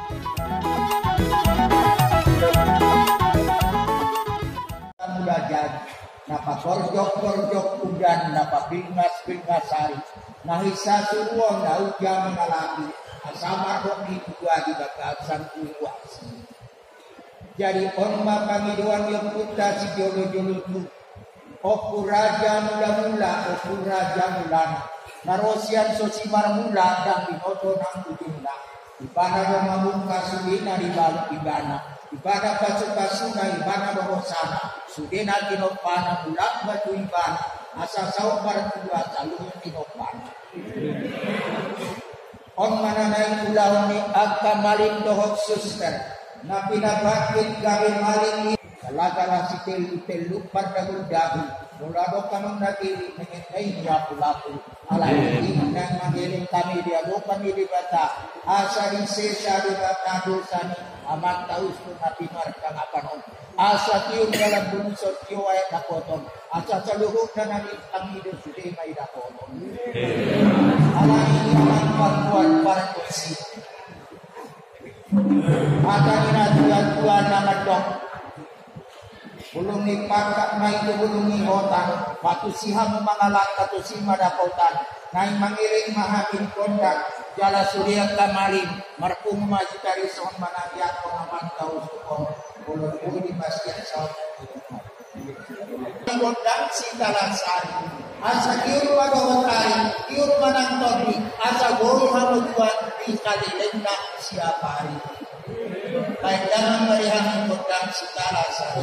Napa korjok udan napa pingas sari nahisa suruh na ujang mengalami asama kok di dua di bakasan kuas jadi onma pangiduan yang puta si jolo-jolo tu oku raja mula-mula oku raja mulana narosian sosimar mula dan binoto nang ujungna ibana memamungka sudina di balik ibana ibana pasu-pasuna ibana bahosana sudena tinopana bulan batu ibana asa saupar kedua calung tinopana on mananay ulaw ni agka maling dohot suster na pinabakit gawi maling kalagala si telu pada dahi mulado kanong nagili nangitay niya pulapu alay nang magiling kami dialupan ni dibata asa insesa dibata dosani amat taus kung napimar kang apanon asa tiyong dalam bunsot tiyo ay nakoton asa saluhog na nangit ang ido sude may nakoton alay ang pagkuhan para kusi ata ninatuan-tuan na madok bulong ni pagkat na ito bulong ni hotan patusihang mangalak katusima na kautan na mangiring mahamin kondak jala suriyang kamalim marpung majitari sohon managyak pengaman kau sukong bulong di masjid sohon kondak si talasari asa kiur wadawatari kiur manang tobi asa guru hamutuan di kalilenda siapa hari baik jangan merihan kondak si talasari